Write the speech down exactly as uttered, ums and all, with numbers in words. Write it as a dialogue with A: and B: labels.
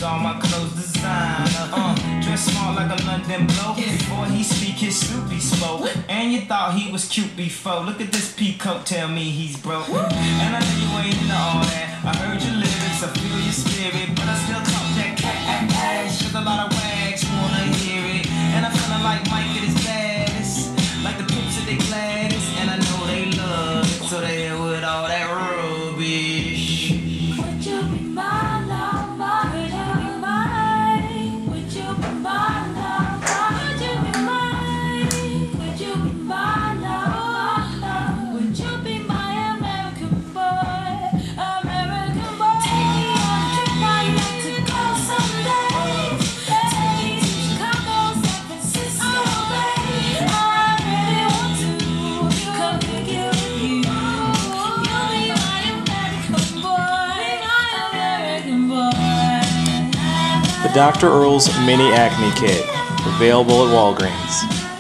A: all my clothes designer. Uh, dress smart like a London bloke. Before he speak, his Snoopy spoke. And you thought he was cute before. Look at this peacoat, tell me he's broke. And I know you ain't into all that. I heard your lyrics, I feel your spirit, but I still talk that cat ass. Cause a lot of wags wanna hear it. And I'm feeling like Mike at his baddest, like the pips of they gladdest. And I know they love it, so they hit with all that rubbish.
B: Would you be my lover? Would you be mine? Would you be my lover? Would you be mine? Would you be my lover? Would you be my American boy? American boy. Take me on a trip, I'd like to go someday. Take me to Chicago, San Francisco, babe. I really want to come pick you with you. You'll be my American boy, my American boy.
C: The Doctor Earles Mini Acne Kit, available at Walgreens.